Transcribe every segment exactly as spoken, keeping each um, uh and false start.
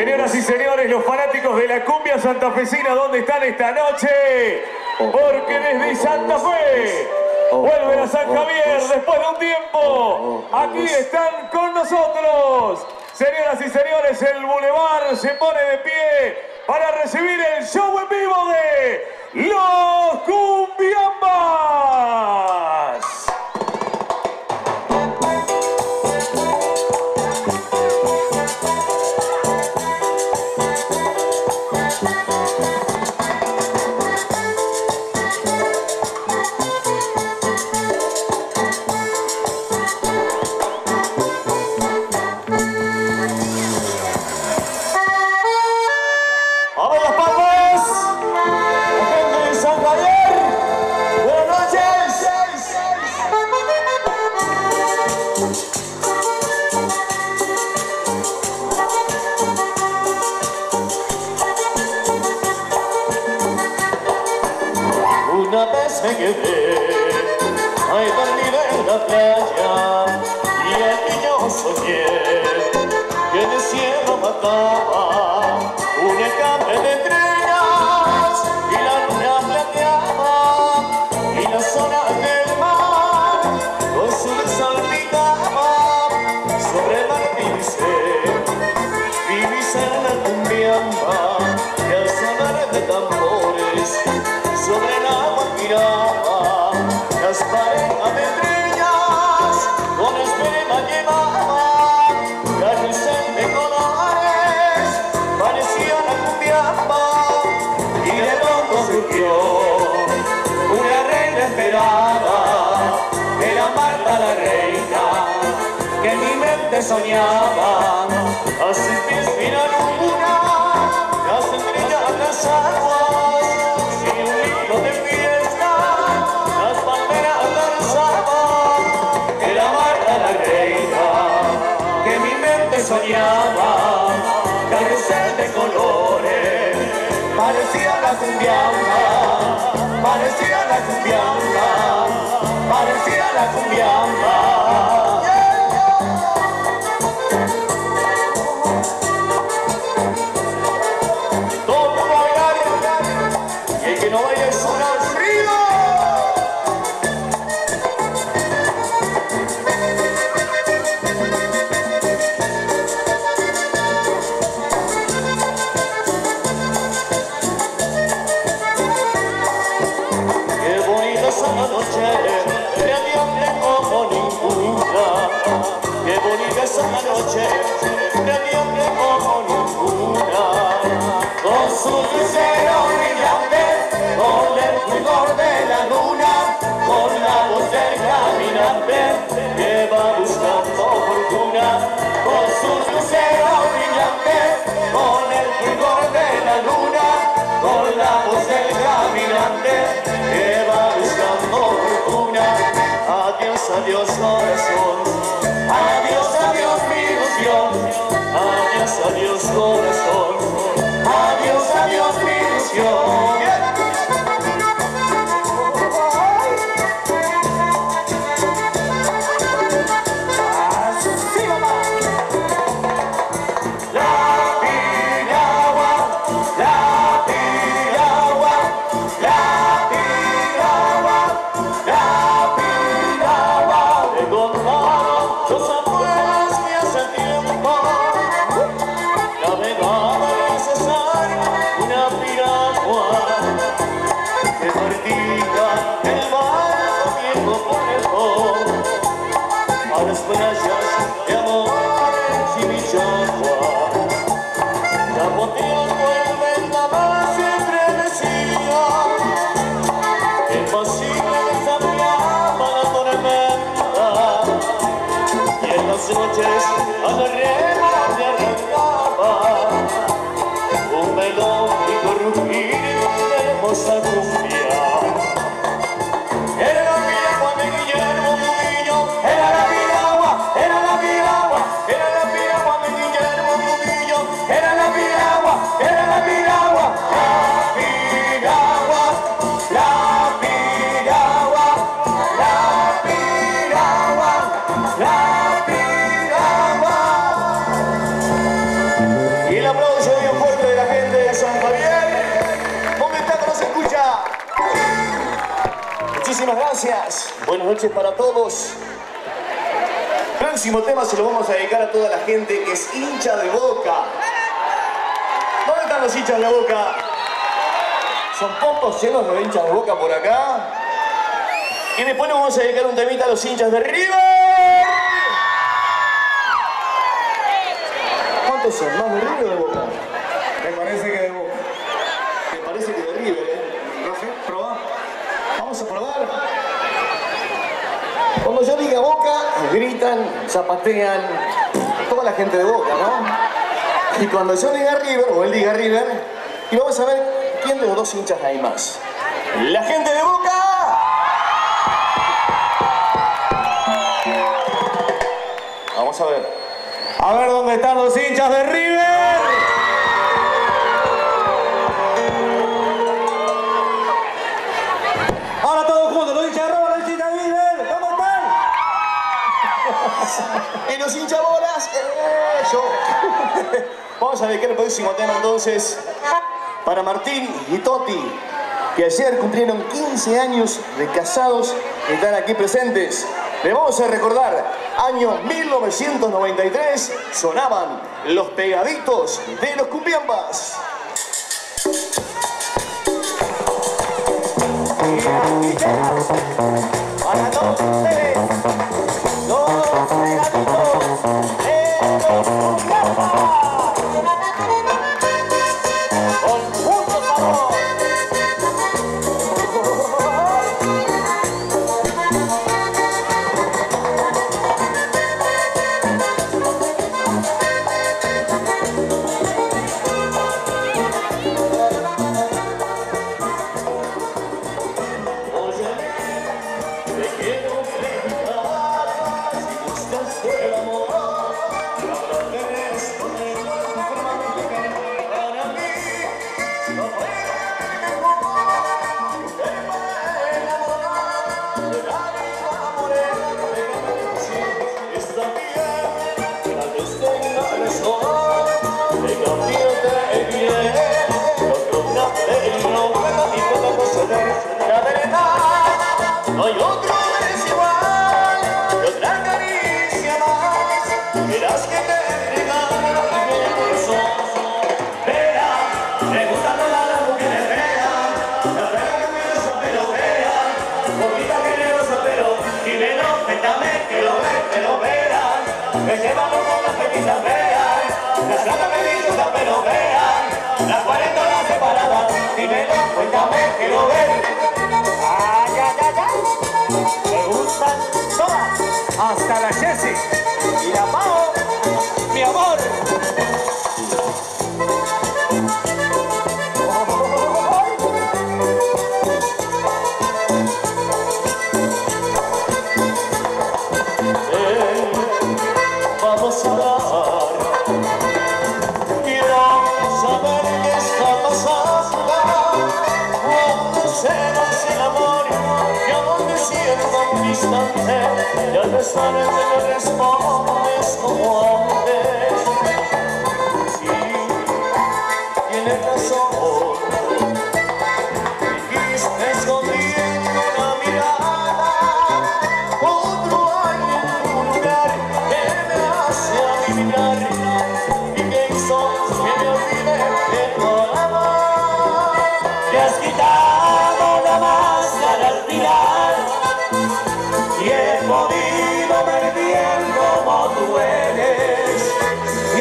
Señoras y señores, los fanáticos de la cumbia santafesina, ¿dónde están esta noche? Porque desde Santa Fe vuelven a San Javier después de un tiempo. Aquí están con nosotros. Señoras y señores, el Boulevard se pone de pie para recibir el show en vivo de Los Cumbiambas. Una vez me quedé ahí dormida en la playa y allí yo soñé que en el cielo mataba un escape de estrellas y la luna plateaba y la zona del mar con su luz salpicaba sobre el mar divisé, divisé la cumbiamba y al sonar de tambores sobre el agua giraba, las parejas de estrellas con esperma llevaban, carrusel de colores, parecía la cumbiamba, y de pronto surgió una reina esperada, era Marta la reina, que en mi mente soñaba, así pies la luna, las estrellas, las aguas, de fiesta, las palmeras danzaban, era Marta la reina, que mi mente soñaba, carrusel de colores, parecía la cumbiamba, parecía la cumbiamba, parecía la cumbiamba. No vayas a sonar frío. Qué bonita es la noche, radiante como ninguna. Qué bonita es la noche, radiante como ninguna. Con su lucero brillante, con el fulgor de la luna, con la voz del caminante que va buscando fortuna, con sus luceros brillantes, con el fulgor de la luna, con la voz del caminante que va buscando fortuna. Adiós, adiós corazón, adiós, adiós mi ilusión, adiós, adiós corazón, adiós, adiós mi ilusión. Las playas de amores y Michoacán, la botella vuelve la mar siempre decía, imposible desafiaba la tormenta, y en las noches a la rema se arrancaba un melódico rugir de hermosa cumbia. Era la piragua de Guillermo Murillo, era la piragua, era la piragua, era la piragua de Guillermo Murillo, era la piragua, era la piragua, la piragua, la piragua, la piragua, la piragua. Muchísimas gracias. Buenas noches para todos. El próximo tema se lo vamos a dedicar a toda la gente que es hincha de Boca. ¿Dónde están los hinchas de Boca? Son pocos llenos de hinchas de Boca por acá. Y después le vamos a dedicar un temita a los hinchas de River. ¿Cuántos son? ¿Más de River o de Boca? Me parece que de Boca. Me parece que de River, ¿eh? No sé, probá. Vamos a probar. Cuando yo diga Boca, gritan, zapatean, toda la gente de Boca, ¿no? Y cuando yo diga River, o él diga River, y vamos a ver quién de los dos hinchas hay más. ¡La gente de Boca! Vamos a ver. A ver dónde están los hinchas de River. Ahora todos juntos, los hinchas de River, los hinchas de River. ¿Dónde están? Y los hinchabolas, eh, yo. Vamos a dedicar el próximo tema entonces para Martín y Toti, que ayer cumplieron quince años de casados y están aquí presentes. Les vamos a recordar, año mil novecientos noventa y tres, sonaban los pegaditos de los cumbiambas. Para todos ustedes, los pegaditos de los cumbiambas. Con mucho sabor. La verdad, no hay otro desigual, y otra caricia más, que las que te entregan el corazón. Vea, me gustan todas las mujeres feas, la verdad que me gusta pero vean, poquita generosa pero, dímelo, cuéntame que lo ven, que lo vean, me llevan con las petitas vean, las gatas me disfrutan pero vean, las cuarenta horas separadas, dímelo, cuéntame que lo ven. Me gustan todas, hasta la Jessie y la Pao, mi amor. Eh, vamos a hablar, quiero saber qué está pasando, cuando se va el amor. Siento un instante y al besarte me respondes como antes. Sí, tienes razón, dijiste escondiendo una mirada, otro hay en un lugar que me hace adivinar y que hizo que me olvide de tu amor. Te has quitado la máscara al final y he podido ver bien como tú eres.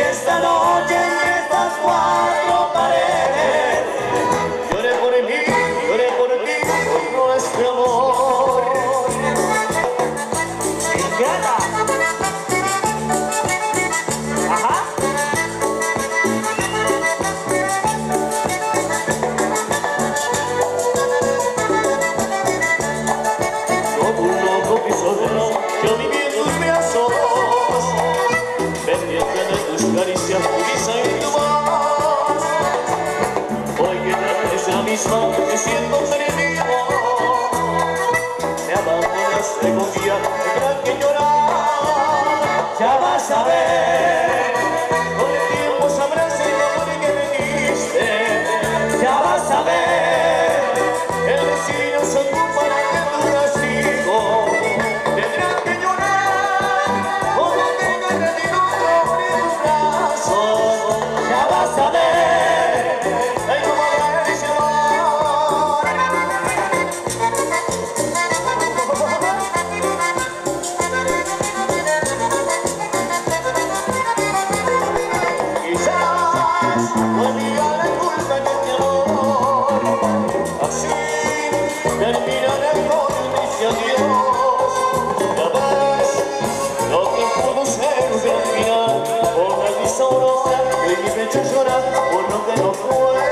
lejos dice adiós. Ya ves lo que pudo ser un gran final, por la lisa aurora que mi pecho llora por lo que no fue.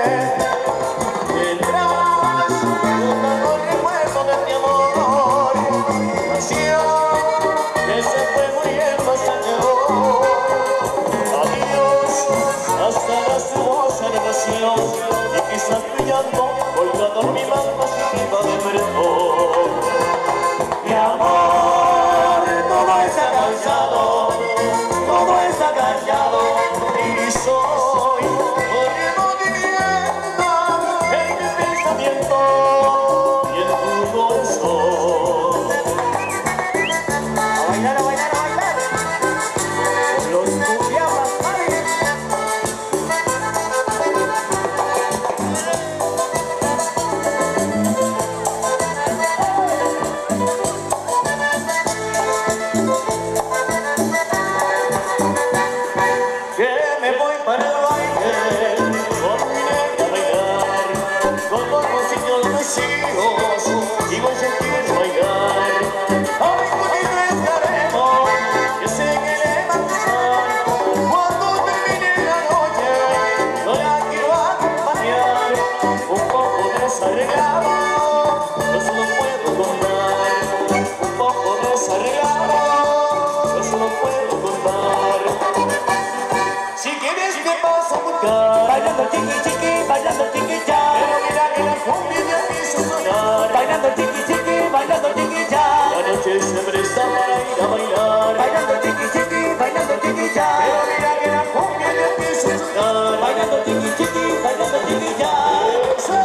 Tendrás un vago recuerdo de mi amor, pasión que se fue muriendo hasta el terror. Adiós, hasta la hermosa relación, y quizás brillando, colgado en mi mano así viva de perdón. Mi amor, todo está cansado, todo está callado, y soy corriendo viviendo en mi pensamiento y en tu corazón. A bailar, a bailar, a bailar. Los cumbiambas, ¿vale? Que me voy para el baile, con mi negra a bailar, con los bolsillos vacíos, y voy a sentir bailar. Ay, poquito estaremos, que sé que le va a gustar. Cuando termine la noche, yo la quiero acompañar. Un poco desarreglado, no se lo puedo contar. Un poco desarreglado, no se lo puedo contar. Si quieres te vas a buscar, Bailando chiqui chiqui, bailando chiqui ya. pero mira que la cumbia ya empieza a sonar. Bailando chiqui chiqui, bailando chiqui ya. La noche se presta para ir a bailar, Bailando chiqui chiqui, bailando chiqui ya. pero mira que la cumbia ya empieza a sonar. Bailando chiqui chiqui, bailando chiqui ya. Eso.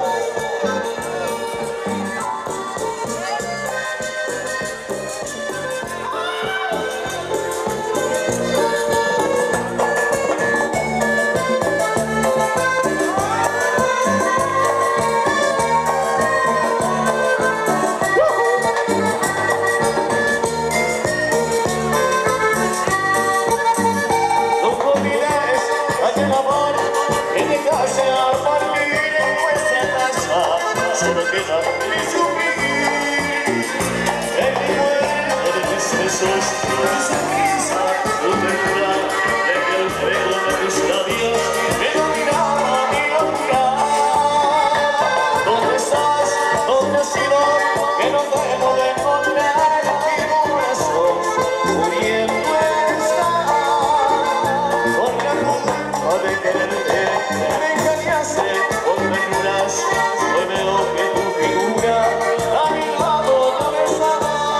No olvides aquel amor que dejaste al partir en nuestra casa. Solo queda el sufrir, el recuerdo de tus besos, tu sonrisa, tu ternura, de que el fuego de tus labios me dominaba mi locura. ¿Dónde estás? ¿Dónde has ido? Que no debo de encontrar mi corazón muriendo está. Por la culpa de quererte, me engañaste con ternuras. Hoy veo que tu figura a mi lado no está.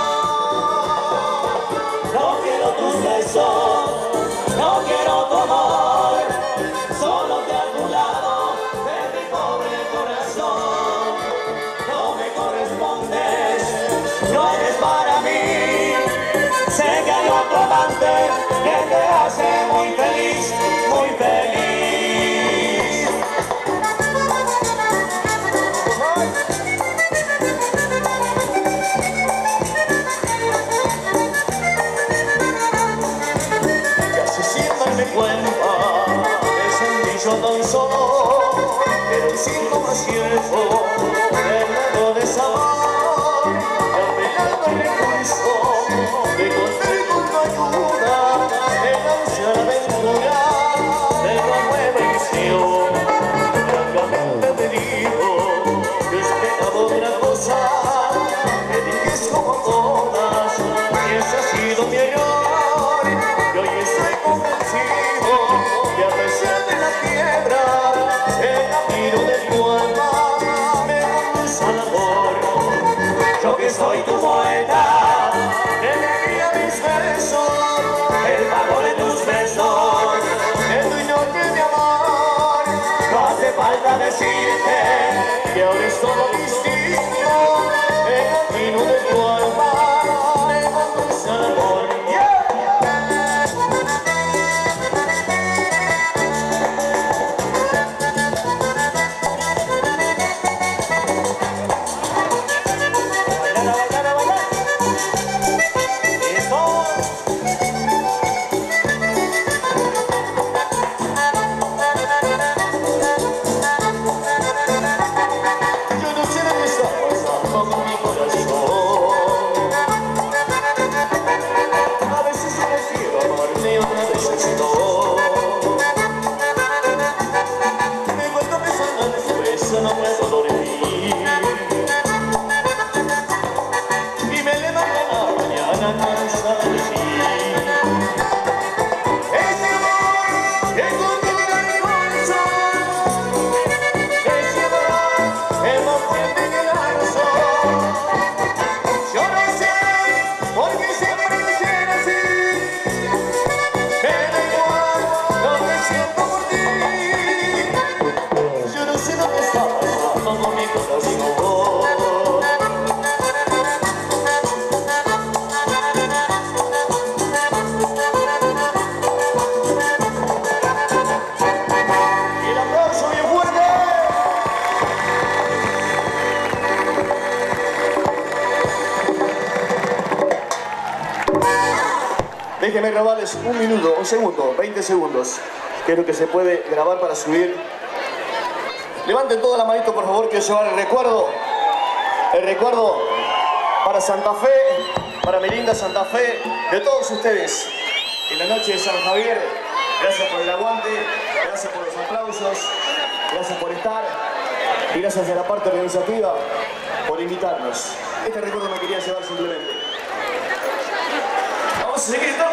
No quiero tus besos, no quiero tu amor. Solo que a tu lado de mi pobre corazón. No me correspondes, no eres para mí. Sé que hay otro amante que te hace muy feliz, muy feliz. Casi sin darme cuenta que sentí yo tan solo, pero el signo más cierto del nuevo desamor, que apelando al recurso, te encontré con tu ayuda. Déjenme grabarles un minuto, un segundo, veinte segundos, que es lo que se puede grabar para subir. Levanten toda la manito, por favor, quiero llevar el recuerdo. El recuerdo para Santa Fe, para mi linda Santa Fe, de todos ustedes. En la noche de San Javier, gracias por el aguante, gracias por los aplausos, gracias por estar y gracias a la parte organizativa por invitarnos. Este recuerdo me quería llevar simplemente. Vamos a seguir, ¿no?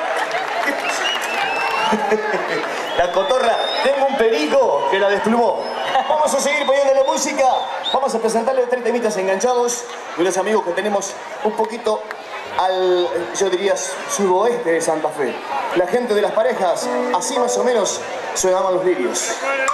La cotorra, tengo un perico que la desplumó. Vamos a seguir poniéndole música. Vamos a presentarle tres temitas enganchados de unos amigos que tenemos un poquito al, yo diría, sudoeste de Santa Fe. La gente de las parejas, así más o menos, suenan los lirios.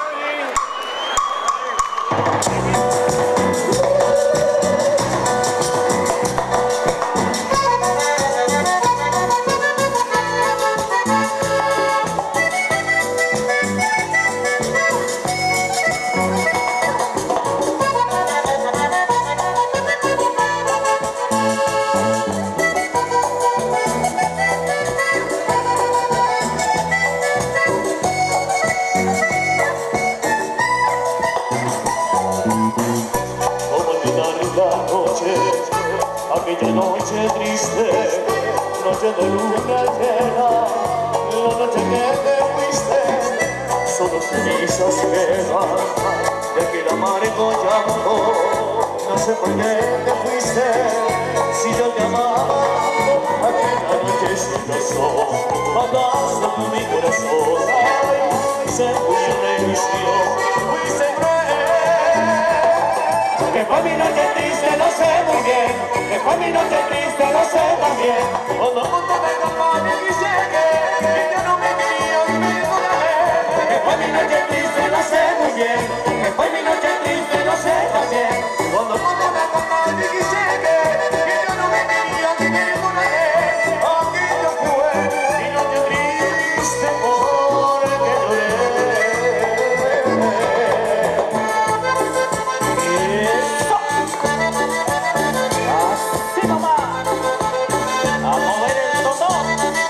Aquella noche triste, noche de luna llena, la noche que te fuiste, solo cenizas quedan de aquel amargo llanto. No sé por qué te fuiste, si yo te amaba, aquella noche sin razón, mataste mi corazón. Ay, se fue revisión, fuiste cruel, que fue mi noche triste, no sé muy bien. Que fue mi noche triste, lo sé también. Cuando a punto de escapar me dice que, que ya no me quería y me dio la vez. Que fue mi noche triste, lo sé muy bien. Que fue mi noche triste, lo sé también. Cuando a punto de escapar me dice que, que ya no me quería y me dio la vez. Aquello fue mi noche triste porque lloré. Eso. Así nomás, a mover el totón.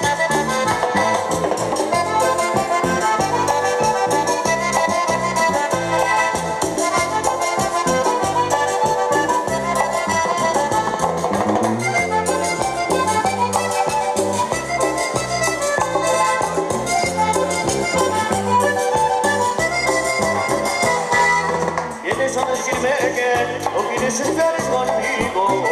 Vienes a decirme que no quieres estar conmigo.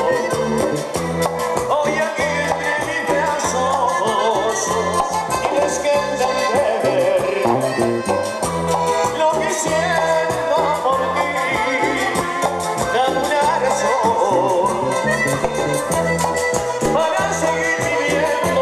Hoy aquí entre mis brazos tienes que entender lo que siento por ti. Dame una razón para seguir viviendo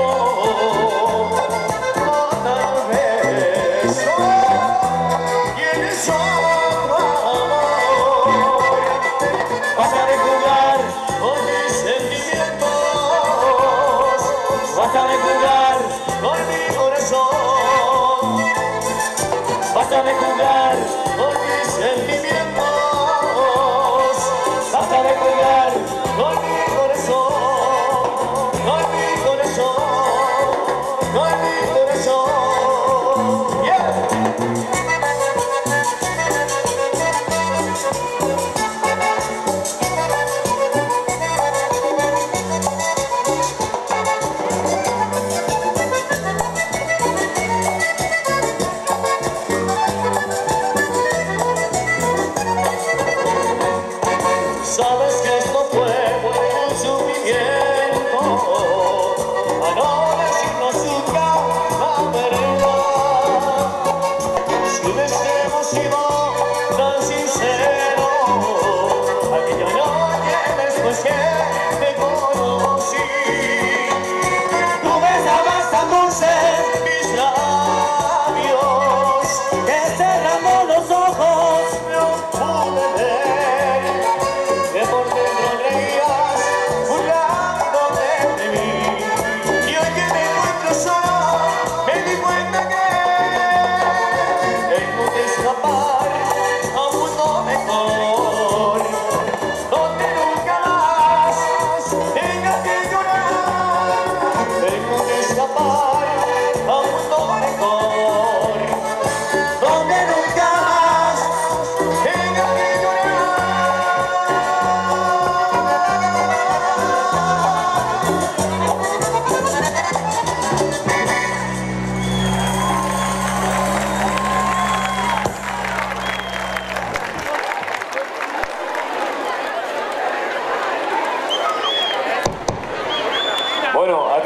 otra vez. ¿Quiénes otro amor? Basta de jugar con mis sentimientos, basta de jugar con mi corazón, basta de jugar con mis sentimientos, basta de jugar con mi corazón, con mi corazón, con mi corazón. Yeah. Sabes que esto fue un sufrimiento, a no decirnos nunca la verdad. Si hubiésemos sido tan sinceros, aquella noche después que te conocí, tú besabas tan dulces mis labios, que cerramos los ojos, no pude ver. Que por dentro reías burlándote de mí. Y hoy que me encuentro solo, me di cuenta que tengo que escapar a un mundo mejor, donde nunca más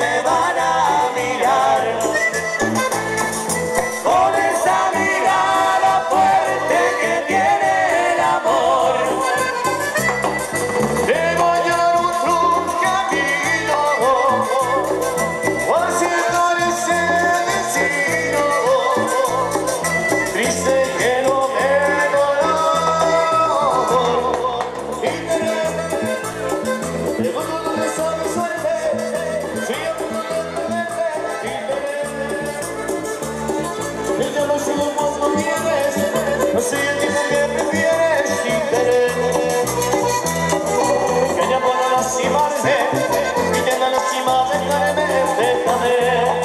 me van a mirar con esa mirada fuerte que tiene el amor. De bañar otro camino, o aceptar ese destino triste que no me dolor. Y tener, de gozo de suave suerte, si a punto de tenerte. Y tener, ella no sé cuando vienes, no sé el tiempo que prefieres. Y tener, que ella pueda lastimarme y tenga lástima de dejarme, déjame.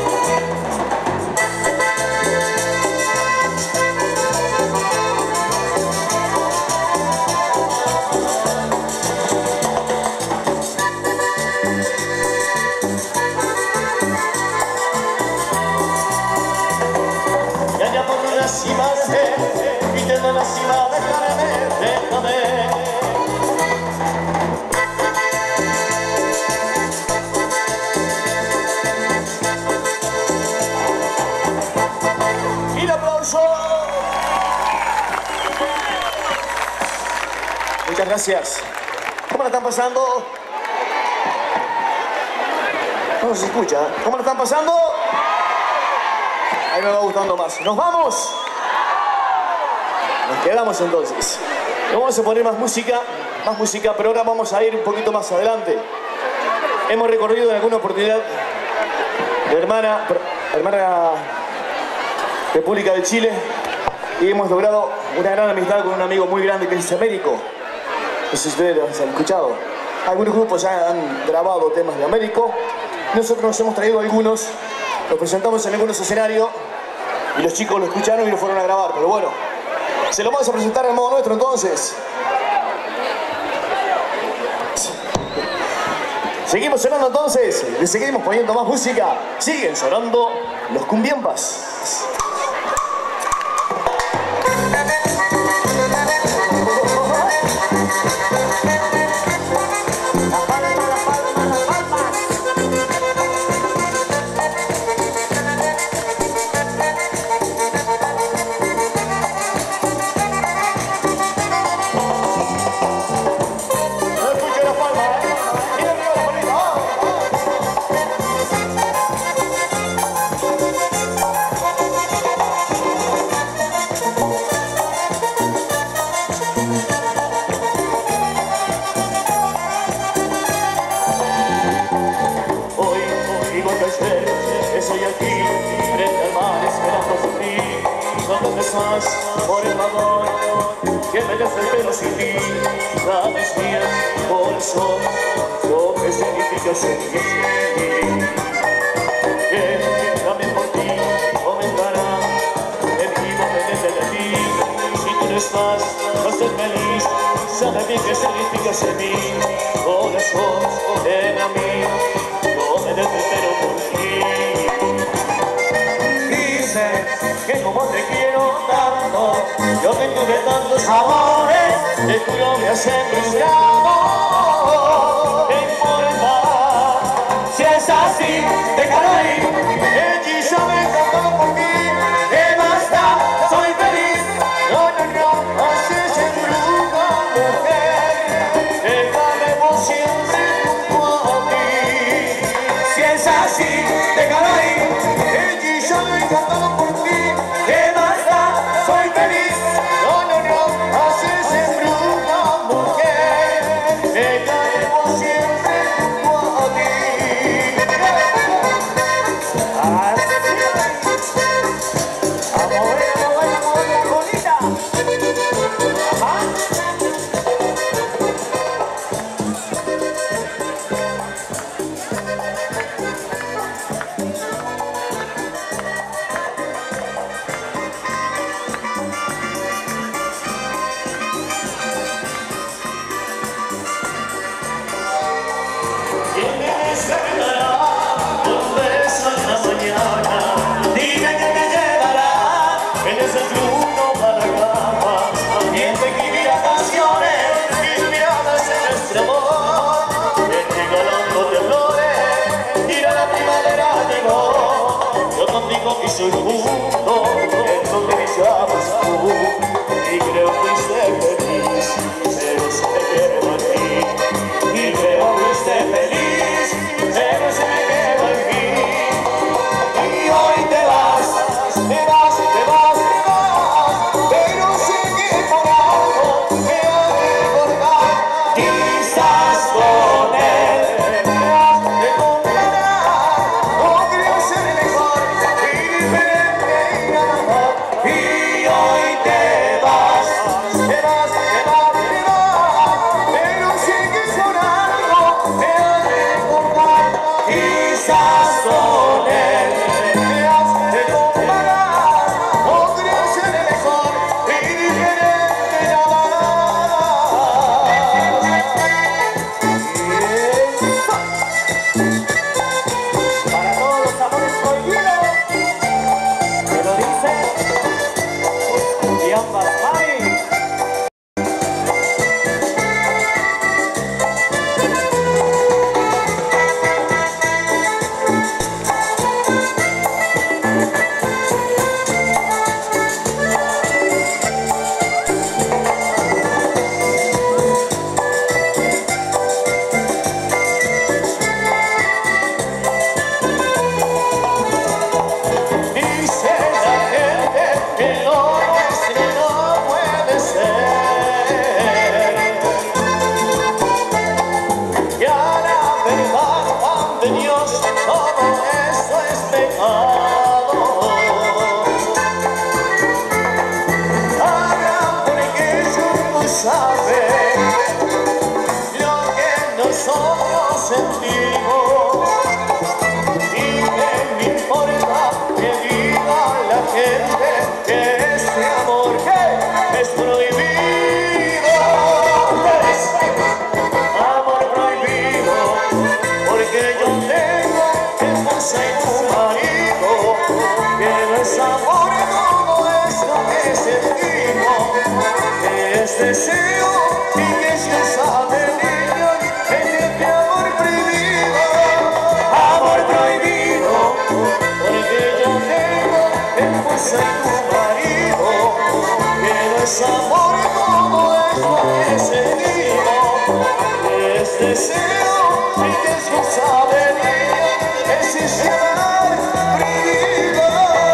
Que ella pueda lastimarme y tenga lástima de dejarme, déjame. ¡Y el aplauso! Muchas gracias. ¿Cómo la están pasando? No se escucha. ¿Cómo la están pasando? Ahí me va gustando más. ¿Nos vamos? Nos quedamos entonces. Vamos a poner más música, más música, pero ahora vamos a ir un poquito más adelante. Hemos recorrido en alguna oportunidad la hermana, hermana República de Chile y hemos logrado una gran amistad con un amigo muy grande que es Américo. No sé si ustedes lo han escuchado. Algunos grupos ya han grabado temas de Américo. Nosotros nos hemos traído algunos, los presentamos en algunos escenarios y los chicos lo escucharon y lo fueron a grabar. Pero bueno, se lo vamos a presentar al modo nuestro entonces. Seguimos sonando entonces, le seguimos poniendo más música. Siguen sonando los cumbiambas. Estoy aquí, frente al mar, esperando por ti. ¿Dónde estás? Por el favor, que me desespero sin ti. Sabes bien, por eso, lo que significa ser feliz. Que también por ti comenzará el vivo pendiente de ti. Si tú no estás, no soy feliz. Sabe bien que significa ser mi corazón, ven a mí, no me desespero por ti. Que como te quiero tanto, yo que tuve tantos amores, te juro me hacen frustrado. ¿Qué importa? Si es así, déjalo ir. Hechizo me encantó por ti. ¿Qué más da? Soy feliz. No, no, no, haces embruja, mujer. Deja la emoción junto a ti. Si es así, déjalo ir. Hechizo me encantó por ti. ¿Qué más da? Soy feliz. No, no, no, haces embruja, mujer. Dejaremos siempre junto a ti. Ah, a mover, a mover, a mover, bonita. Ajá. ¿Quién me despertará un beso en la mañana? Dime que me llevará en ese truco para la cama. ¿Quién te escribirá canciones inspiradas en nuestro amor? ¿Quién regalándote flores irá mundo en donde brillabas tú y creo que fuiste feliz, pero se me quedó aquí. Y creo que fuiste feliz, pero se me quedó aquí. Y hoy te vas, te vas, te vas, te vas, pero sé que por algo me has de recordar. Quizás con él me has de comparar, o creo ser mejor y diferente y nada más. Y hoy te vas, te vas, te vas, te vas, pero sé que por algo me has de recordar. Quizás con él me has de comparar, o creo ser mejor y diferente y nada más. Para todos los amores prohibidos, me lo dicen y ambas mami. Dice la gente que lo nuestro no puede ser, y a la verdad ante Dios todo esto es pecado. Hagan porque yo sabe lo que nosotros sentimos. Y que me importa que diga la gente que este amor que es prohibido. Es amor prohibido, porque yo tengo esposa y un marido, que no es amor todo esto que sentimos, que es deseo y que se sabe niño, es este amor prohibido. Amor prohibido, porque yo tengo esposa y tu marido, que no es amor todo esto que sentimos, que es deseo y que se sabe niño, es ese amor prohibido.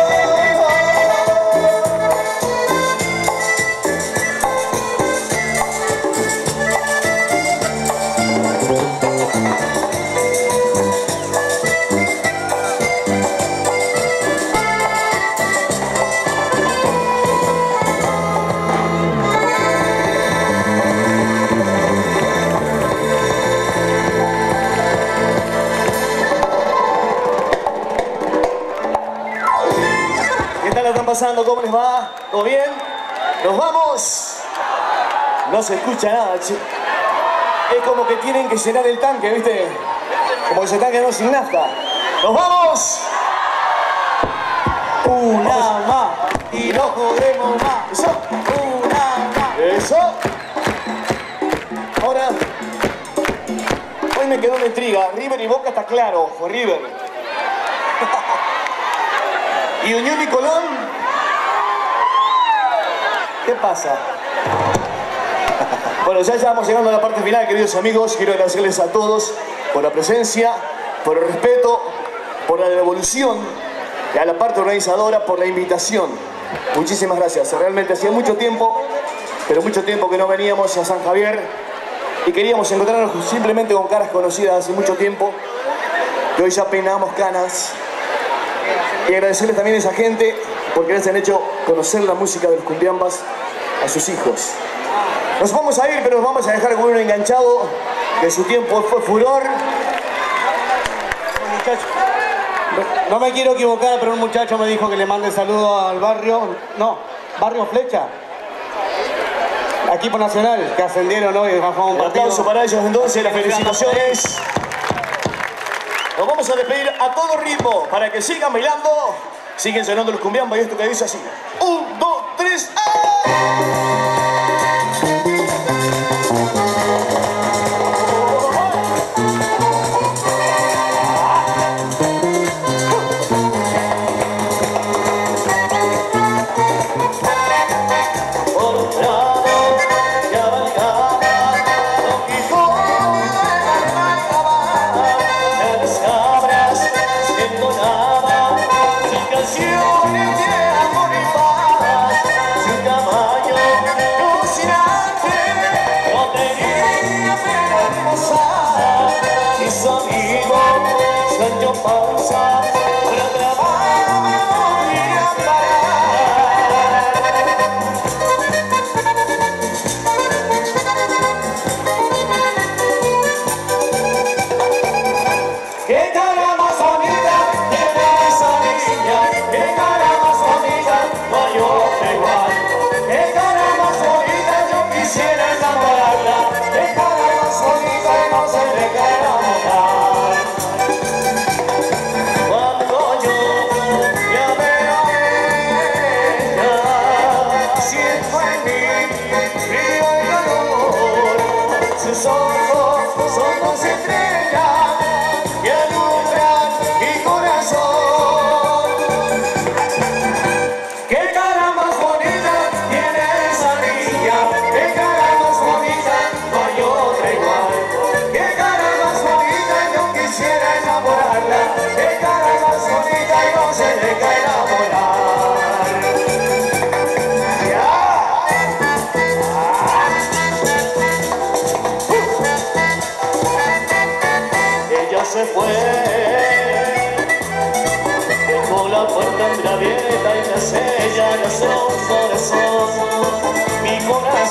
¿Qué tal la están pasando? ¿Cómo les va? ¿Todo bien? ¿Nos vamos? No se escucha nada, che. Es como que tienen que llenar el tanque, ¿viste? Como que se están quedando sin nafta. ¡Nos vamos! Una más y no jodemos más. Eso. Una más. Eso. Ahora, hoy me quedó una intriga. River y Boca está claro, ojo, River. ¿Y Unión y Colón? ¿Qué pasa? Bueno, ya estamos llegando a la parte final, queridos amigos. Quiero agradecerles a todos por la presencia, por el respeto, por la devolución, y a la parte organizadora por la invitación. Muchísimas gracias. Realmente hacía mucho tiempo, pero mucho tiempo que no veníamos a San Javier y queríamos encontrarnos simplemente con caras conocidas hace mucho tiempo, que hoy ya peinamos canas. Y agradecerles también a esa gente porque les han hecho conocer la música de los cumbiambas a sus hijos. Nos vamos a ir, pero nos vamos a dejar con uno enganchado, que en su tiempo fue furor. No, no me quiero equivocar, pero un muchacho me dijo que le mande saludos al barrio. No, Barrio Flecha. Equipo nacional, que ascendieron hoy. Un Un aplauso para ellos entonces, las felicitaciones. Nos vamos a despedir a todo ritmo para que sigan bailando. Siguen sonando los cumbiambas y esto que dice así. Un, dos, tres, ¡ah!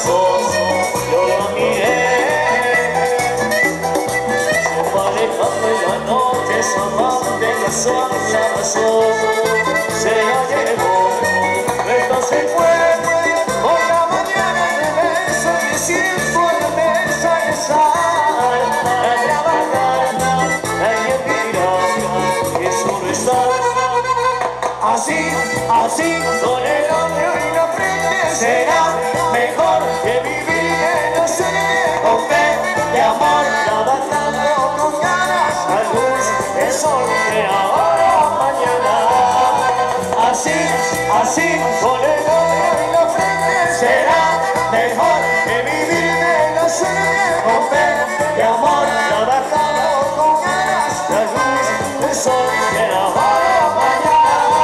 brazos, yo la miré. Se fue alejando en la noche, su amante casual la abrazó, se la llevó, entonces fue por la mañana de beso y siento la mesa de sal, a trabajar, alguien dirá que solo estás. Así, así, con el odio y la frente será mejor que vivir en la sed con fe de amor, trabajando con ganas a luz del sol de ahora a mañana. Así, así, con el odio y la frente será mejor que vivir en la sed con fe de amor, trabajando con ganas a luz del sol de ahora a mañana.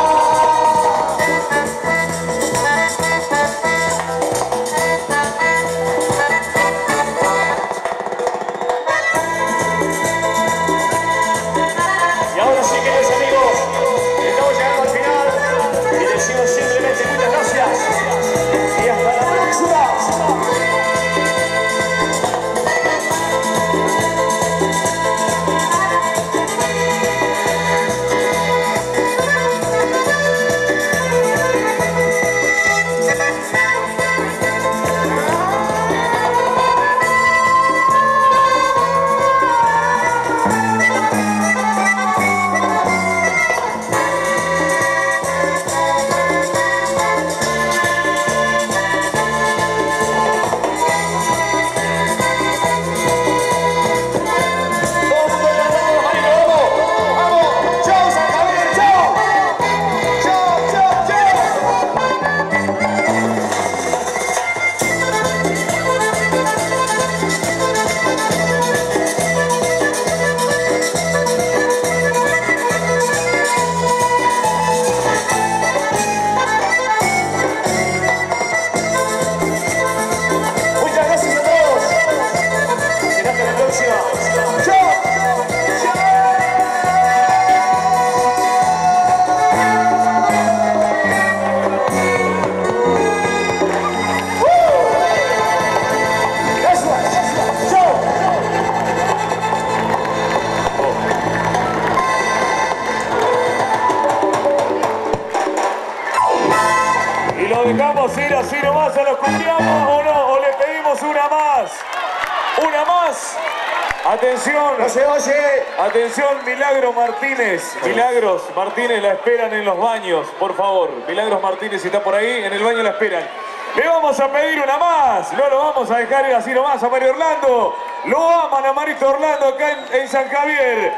¿Dejamos ir así nomás a los cumbiamos o no? ¿O le pedimos una más? ¿Una más? Atención. No se oye. Atención, Milagro Martínez. Milagros Martínez la esperan en los baños, por favor. Milagros Martínez, si está por ahí, en el baño la esperan. Le vamos a pedir una más. No lo vamos a dejar ir así nomás a Mario Orlando. Lo aman a Marito Orlando acá en, en San Javier.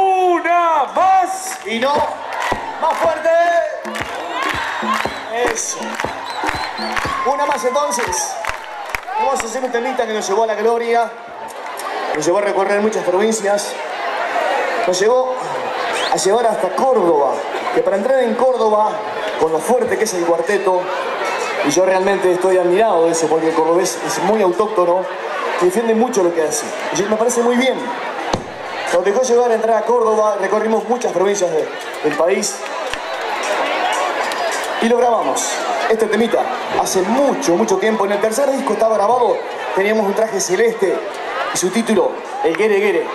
Una más. Y no. Más fuerte. Eso. Una más entonces. Vamos a hacer un temita que nos llevó a la gloria. Nos llevó a recorrer muchas provincias. Nos llevó a llevar hasta Córdoba. Que para entrar en Córdoba, con lo fuerte que es el cuarteto, y yo realmente estoy admirado de eso, porque el cordobés es muy autóctono y defiende mucho lo que hace. Y me parece muy bien. Nos dejó llevar a entrar a Córdoba, recorrimos muchas provincias de, del país y lo grabamos. Este temita, hace mucho, mucho tiempo, en el tercer disco estaba grabado, teníamos un traje celeste y su título, El Guere Guere.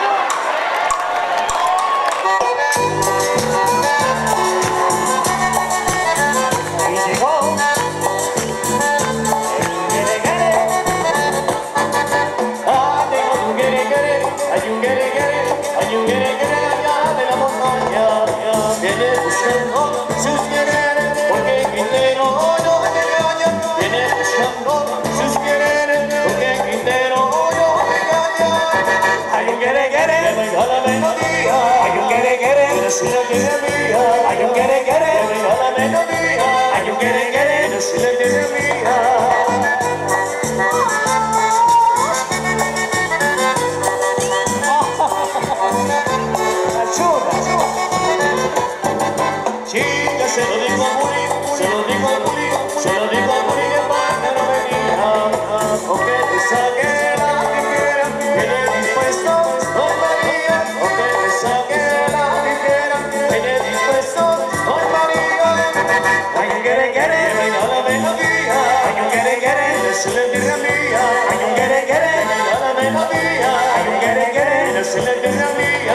Y llegó el Guere Guere. Ah, tengo un Guere Guere, hay un Guere Guere, hay un Guere Guere allá de la montaña. Viene buscando sus quereres, porque Quintero no me engaña. Viene buscando sus quereres, porque Quintero no me engaña. Hay un Guere Guere, que venga la melodía. Hay un Guere Guere, que no se la tiene mía. Hay un Guere Guere, que venga la melodía. Hay un Guere Guere, que no se la tiene mía. Chica, se lo digo a Muri, se lo digo a Muri, se lo digo a Muri, que para que no me diga, aunque te saque la tijera, que le dispuesto Don María, aunque te saque la tijera, que le dispuesto Don María. decirle a tierra mía, hay un querer, querer, baila la melodía, hay un querer, querer, decirle a tierra mía.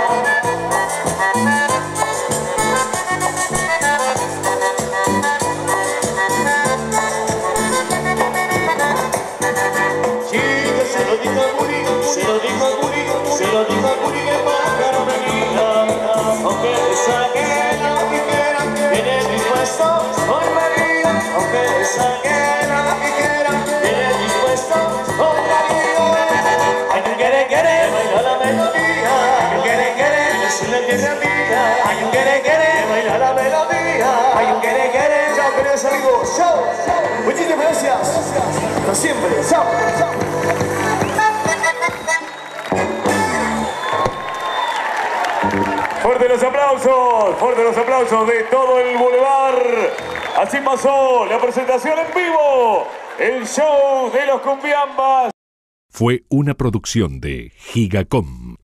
Se lo digo a Curi, se lo digo a Curi, se lo digo a Curi que pájaro venía. Aunque le saque la piquera, viene dispuesto, hoy María. Aunque le saque la piquera, viene dispuesto, hoy María. Hay un querer, querer, baila la melodía. Hay un querer, querer, decirle tierra mía. Hay un querer, querer, baila la melodía. Hay un querer, querer. Chao, queridos amigos, chao. Muchísimas gracias. Hasta siempre, chao, chao. Fuerte los aplausos, fuerte los aplausos de todo el Boulevard. Así pasó la presentación en vivo, el show de los Cumbiambas. Fue una producción de Gigacom.